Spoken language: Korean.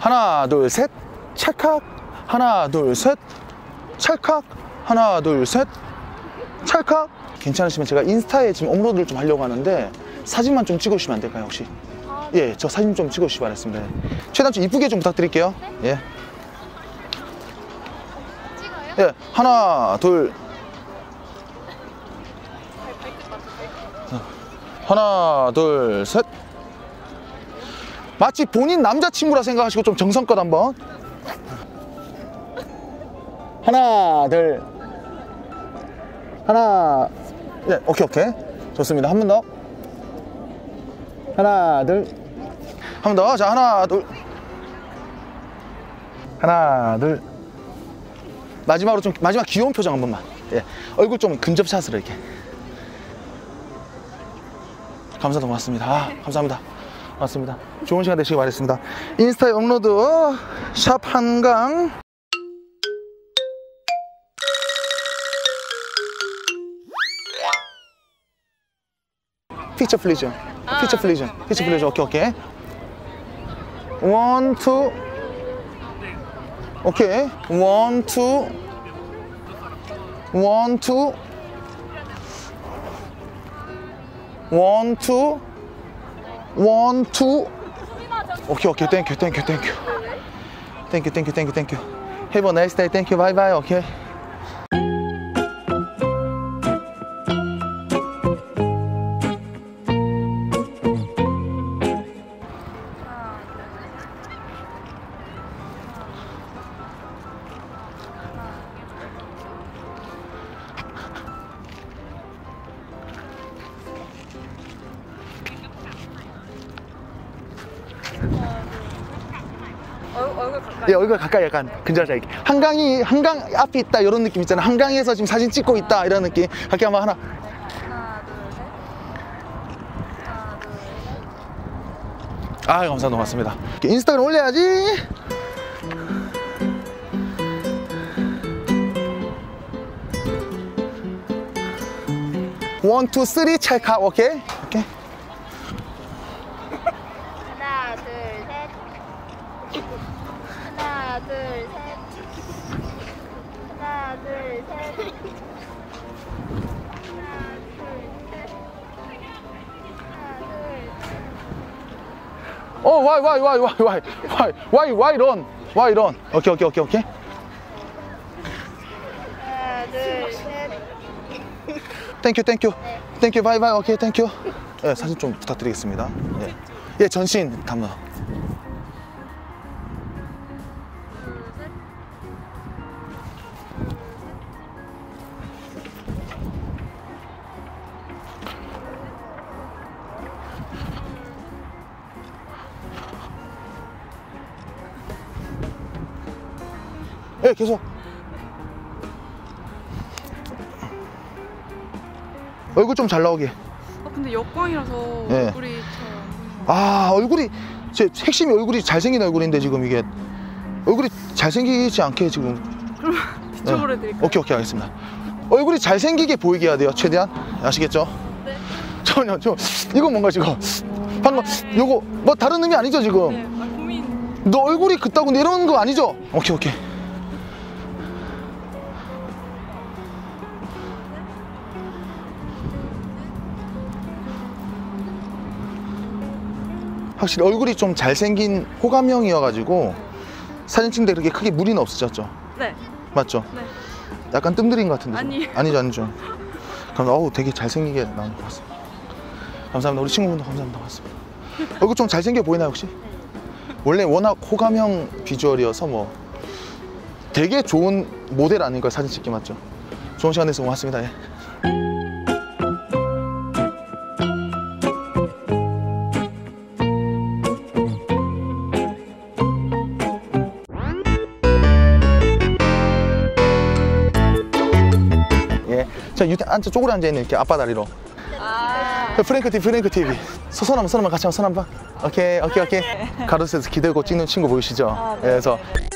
하나 둘 셋 찰칵. 하나 둘 셋 찰칵. 하나 둘 셋 찰칵. 괜찮으시면 제가 인스타에 지금 업로드를 좀 하려고 하는데 사진만 좀 찍어주시면 안 될까요 혹시? 예, 저 사진 좀 찍어주시기 바랍니다. 최대한 좀 이쁘게 좀 부탁드릴게요. 예. 예, 하나 둘. 하나 둘 셋. 마치 본인 남자친구라 생각하시고 좀 정성껏 한번. 하나 둘. 하나. 네, 오케이 오케이 좋습니다. 한 번 더. 하나 둘. 한 번 더. 자, 하나 둘. 하나 둘. 마지막으로 좀 마지막 귀여운 표정 한 번만. 예, 얼굴 좀 근접샷으로 이렇게. 감사합니다. 고맙습니다. 아, 감사합니다. 고맙습니다. 좋은 시간 되시길 바라겠습니다. 인스타에 업로드 샵 한강. 피처 플리즈. 피처 플리즈. 피처 플리즈. 오케이 오케이. 원, 투. 오케이. 원, 투. 원, 투. 원, 투. 원, 투. 오케이 오케이. 땡큐 땡큐 땡큐. 땡큐 땡큐 땡큐 땡큐. Have a nice day. 땡큐. 바이바이. 오케이. 얼굴 가까이. 예, 얼굴 가까이 약간 근접샷 이렇게. 한강 앞에 있다 이런 느낌 있잖아요. 한강에서 지금 사진 찍고 있다 이런 느낌. 갈게 한번 하나. 하나, 둘, 셋. 하나, 둘, 셋. 아, 감사합니다. 고맙습니다. 인스타그램 올려야지. 원, 투, 쓰리 찰칵. 오케이. 오케이. 하나, 둘, 셋. 하나, 둘, 셋. 하나, 둘, 셋. 하나, 둘, 셋. 어, why run? 오케이. 하나, 둘, 셋. 땡큐, 바이바이. 오케이, 땡큐. 예, 사진 좀 부탁드리겠습니다. 예, 예, 전신 담당. 예, 계속. 얼굴 좀 잘 나오게. 근데 역광이라서 네. 얼굴이 잘 아, 얼굴이 제 핵심이 얼굴이 잘생긴 얼굴인데 지금 이게 얼굴이 잘생기지 않게 지금. 그럼 이쪽으로 해드릴까요? 오케이, 알겠습니다. 얼굴이 잘생기게 보이게 해야 돼요, 최대한. 아시겠죠? 네. 전혀 이거 뭔가 지금 방금 요거 뭐 다른 의미 아니죠 지금? 네, 고민. 너 얼굴이 그따고 이러는 거 아니죠? 오케이. 확실히 얼굴이 좀 잘생긴 호감형이어가지고 사진 찍는데 그렇게 크게 무리는 없으셨죠? 네. 맞죠? 네. 약간 뜸들인 것 같은데. 아니에요. 아니죠. 그럼 어우 되게 잘생기게 나온 것 같습니다. 감사합니다. 우리 친구분도 감사합니다. 고맙습니다. 얼굴 좀 잘생겨 보이나요 혹시? 원래 워낙 호감형 비주얼이어서 뭐 되게 좋은 모델 아닌가요? 사진 찍기 맞죠? 좋은 시간 돼서 고맙습니다. 예. 자, 쪼그려 앉아있는 이렇게 앞바다리로. 프랭크 TV. 손 한번 같이 한번 손 한번. 오케이. 가로수에서 기대고 찍는 친구 보이시죠? 네. 그래서